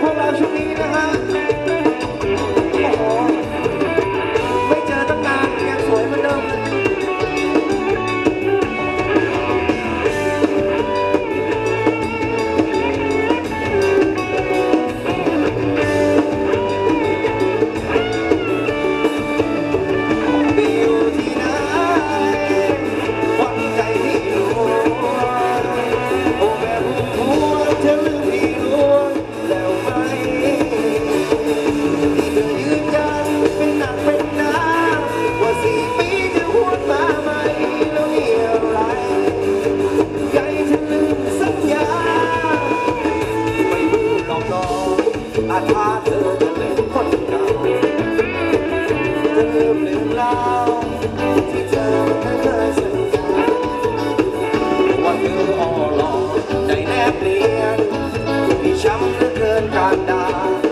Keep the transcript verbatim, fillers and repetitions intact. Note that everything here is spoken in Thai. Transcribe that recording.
วกเราช่วงนี้นะฮะโอ้โหไม่เจอตั้งนานยังสวยเหมือนเดิมอาถ้าเธอจะลืมคนเก่าจะลืมเรื่องราวที่เธอไม่เคยสัญญาว่าเธออ่อนหล่อใจแนบเนียนที่ช้ำเหลือเกินการด่า